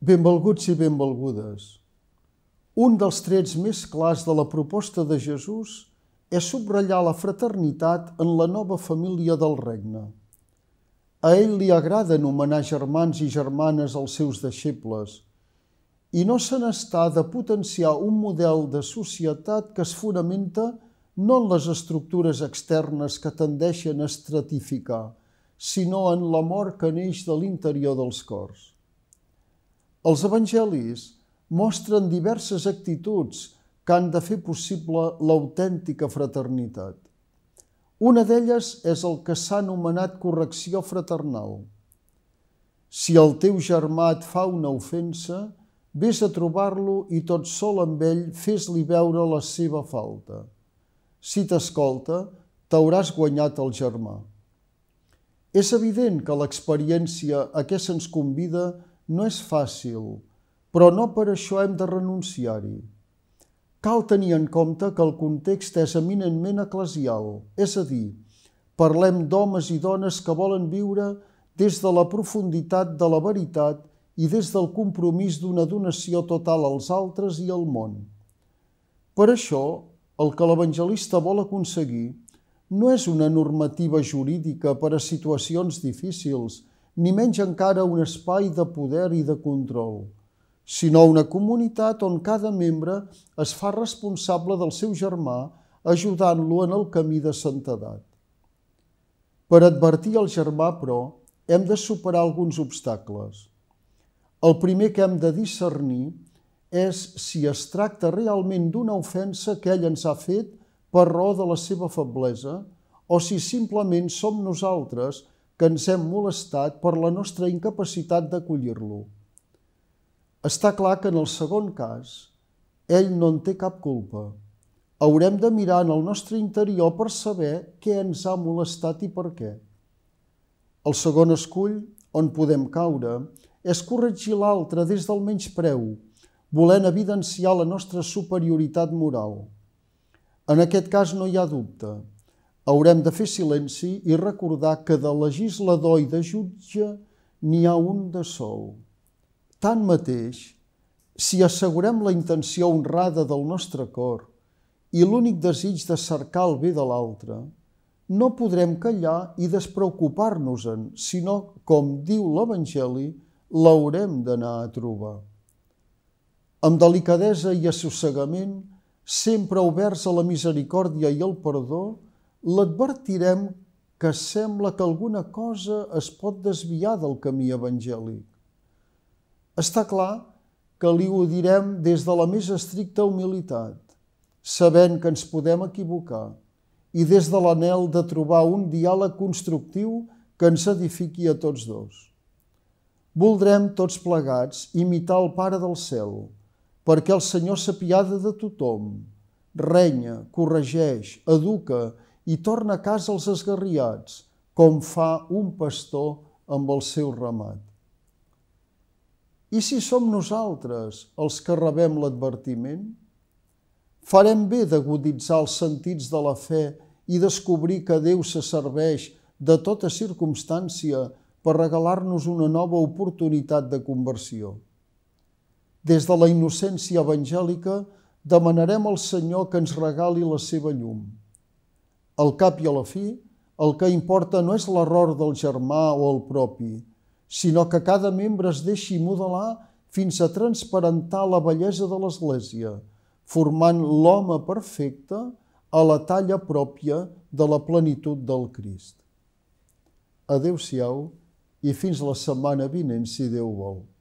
Benvolguts i benvolgudes. Un dels trets més clars de la proposta de Jesús és subratllar la fraternitat en la nova família del regne. A ell li agrada anomenar germans i germanes als seus deixebles i no se n'està de potenciar un model de societat que es fonamenta no en les estructures externes que tendeixen a estratificar, sinó en l'amor que neix de l'interior dels cors. Els evangelis mostren diverses actituds que han de fer possible l'autèntica fraternitat. Una d'elles és el que s'ha anomenat correcció fraternal. Si el teu germà et fa una ofensa, vés a trobar-lo i tot sol amb ell fes-li veure la seva falta. Si t'escolta, t'hauràs guanyat el germà. És evident que l'experiència a què se'ns convida no és fàcil, però no per això hem de renunciar-hi. Cal tenir en compte que el context és eminentment eclesial, és a dir, parlem d'homes i dones que volen viure des de la profunditat de la veritat i des del compromís d'una donació total als altres i al món. Per això, el que l'evangelista vol aconseguir no és una normativa jurídica per a situacions difícils, ni menys encara un espai de poder i de control, sinó una comunitat on cada membre es fa responsable del seu germà, ajudant-lo en el camí de santedat. Per advertir el germà, però, hem de superar alguns obstacles. El primer que hem de discernir és si es tracta realment d'una ofensa que ell ens ha fet per raó de la seva feblesa o si simplement som nosaltres que ens hem molestat per la nostra incapacitat d'acollir-lo. Està clar que en el segon cas, ell no en té cap culpa. Haurem de mirar en el nostre interior per saber què ens ha molestat i per què. El segon escull, on podem caure, és corregir l'altre des del menyspreu, volent evidenciar la nostra superioritat moral. En aquest cas no hi ha dubte. Haurem de fer silenci i recordar que de legislador i de jutge n'hi ha un de sol. Tanmateix, si assegurem la intenció honrada del nostre cor i l'únic desig de cercar el bé de l'altre, no podrem callar i despreocupar-nos-en, sinó, com diu l'Evangeli, l'haurem d'anar a trobar. Amb delicadesa i assossegament, sempre oberts a la misericòrdia i al perdó, l'advertirem que sembla que alguna cosa es pot desviar del camí evangèlic. Està clar que li ho direm des de la més estricta humilitat, sabent que ens podem equivocar, i des de l'anhel de trobar un diàleg constructiu que ens edifiqui a tots dos. Voldrem tots plegats imitar el Pare del Cel, perquè el Senyor s'apiada de tothom, renya, corregeix, educa i torna a casa els esgarriats, com fa un pastor amb el seu ramat. I si som nosaltres els que rebem l'advertiment? Farem bé d'aguditzar els sentits de la fe i descobrir que Déu se serveix de tota circumstància per regalar-nos una nova oportunitat de conversió. Des de la innocència evangèlica demanarem al Senyor que ens regali la seva llum. Al cap i a la fi, el que importa no és l'error del germà o el propi, sinó que cada membre es deixi modelar fins a transparentar la bellesa de l'Església, formant l'home perfecte a la talla pròpia de la plenitud del Crist. Adéu-siau i fins la setmana vinent, si Déu vol.